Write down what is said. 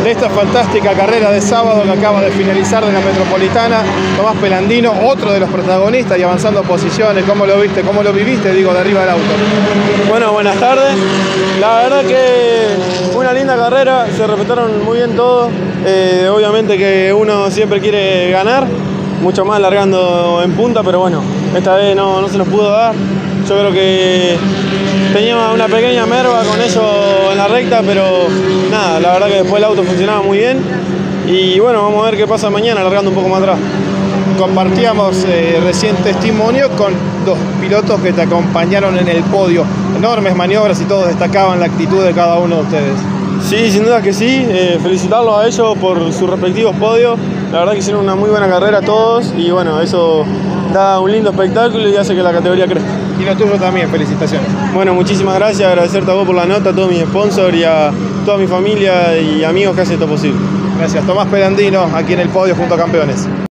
de esta fantástica carrera de sábado que acaba de finalizar de la Metropolitana. Tomás Pelandino, otro de los protagonistas y avanzando posiciones. ¿Cómo lo viste? ¿Cómo lo viviste, digo, de arriba del auto? Bueno, buenas tardes. La verdad que fue una linda carrera, se respetaron muy bien todos. Obviamente que uno siempre quiere ganar, mucho más largando en punta, pero bueno, esta vez no se nos pudo dar. Yo creo que tenía una pequeña merma con ellos en la recta, pero nada, la verdad que después el auto funcionaba muy bien. Y bueno, vamos a ver qué pasa mañana, largando un poco más atrás. Compartíamos recién testimonio con dos pilotos que te acompañaron en el podio. Enormes maniobras y todos destacaban la actitud de cada uno de ustedes. Sí, sin duda que sí. Felicitarlos a ellos por sus respectivos podios. La verdad que hicieron una muy buena carrera todos y bueno, eso da un lindo espectáculo y hace que la categoría crezca. Y lo tuyo también, felicitaciones. Bueno, muchísimas gracias, agradecerte a vos por la nota, a todos mis sponsors y a toda mi familia y amigos que hacen esto posible. Gracias. Tomás Pelandino, aquí en el podio junto a campeones.